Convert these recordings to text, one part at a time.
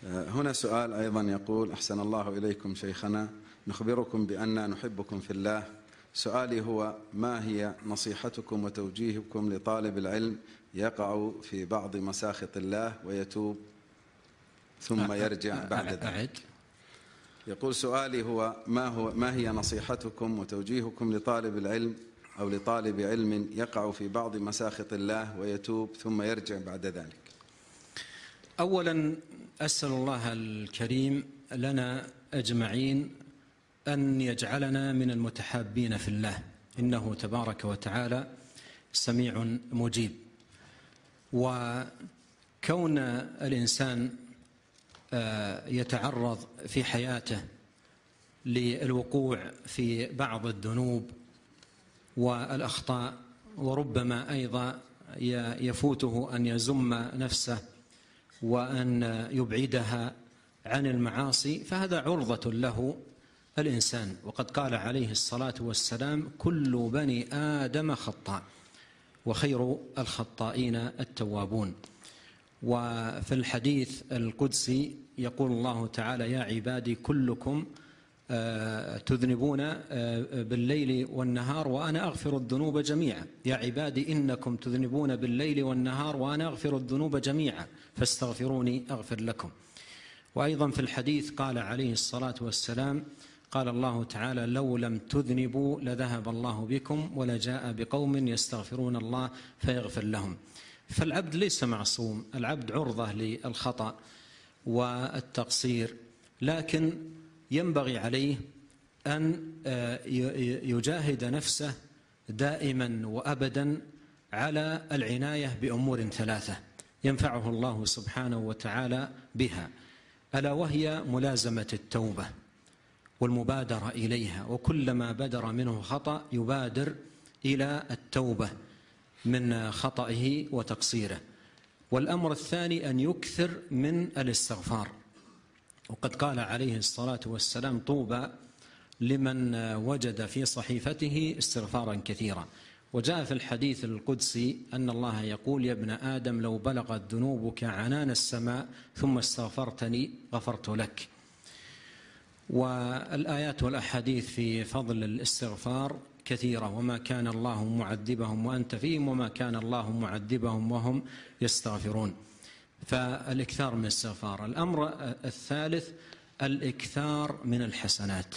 هنا سؤال أيضا يقول: أحسن الله إليكم شيخنا، نخبركم بأننا نحبكم في الله. سؤالي هو: ما هي نصيحتكم وتوجيهكم لطالب العلم يقع في بعض مساخط الله ويتوب ثم يرجع بعد ذلك؟ يقول سؤالي هو: ما هي نصيحتكم وتوجيهكم لطالب العلم أو لطالب علم يقع في بعض مساخط الله ويتوب ثم يرجع بعد ذلك؟ أولا أسأل الله الكريم لنا أجمعين أن يجعلنا من المتحابين في الله، إنه تبارك وتعالى سميع مجيب. وكون الإنسان يتعرض في حياته للوقوع في بعض الذنوب والأخطاء، وربما أيضا يفوته أن يزم نفسه وأن يبعدها عن المعاصي، فهذا عرضة له الإنسان. وقد قال عليه الصلاة والسلام: كل بني آدم خطاء وخير الخطائين التوابون. وفي الحديث القدسي يقول الله تعالى: يا عبادي كلكم تذنبون بالليل والنهار وأنا أغفر الذنوب جميعا. يا عبادي إنكم تذنبون بالليل والنهار وأنا أغفر الذنوب جميعا فاستغفروني أغفر لكم. وأيضا في الحديث قال عليه الصلاة والسلام: قال الله تعالى: لو لم تذنبوا لذهب الله بكم ولجاء بقوم يستغفرون الله فيغفر لهم. فالعبد ليس معصوم، العبد عرضة للخطأ والتقصير، لكن ينبغي عليه أن يجاهد نفسه دائما وأبدا على العناية بأمور ثلاثة ينفعه الله سبحانه وتعالى بها، ألا وهي ملازمة التوبة والمبادرة إليها، وكلما بدر منه خطأ يبادر إلى التوبة من خطئه وتقصيره. والأمر الثاني أن يكثر من الاستغفار، وقد قال عليه الصلاة والسلام: طوبى لمن وجد في صحيفته استغفارا كثيرا. وجاء في الحديث القدسي أن الله يقول: يا ابن آدم لو بلغت ذنوبك عنان السماء ثم استغفرتني غفرت لك. والآيات والأحاديث في فضل الاستغفار كثيرة: وما كان الله معذبهم وأنت فيهم وما كان الله معذبهم وهم يستغفرون. فالإكثار من الاستغفار. الأمر الثالث الإكثار من الحسنات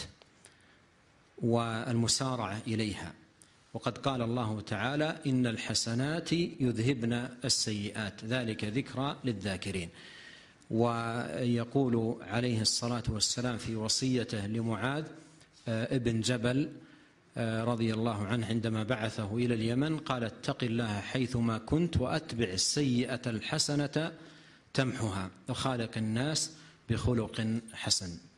والمسارعة إليها، وقد قال الله تعالى: إن الحسنات يذهبن السيئات ذلك ذكرى للذاكرين. ويقول عليه الصلاة والسلام في وصيته لمعاذ ابن جبل رضي الله عنه عندما بعثه إلى اليمن، قال: اتق الله حيثما كنت وأتبع السيئة الحسنة تمحها وخالق الناس بخلق حسن.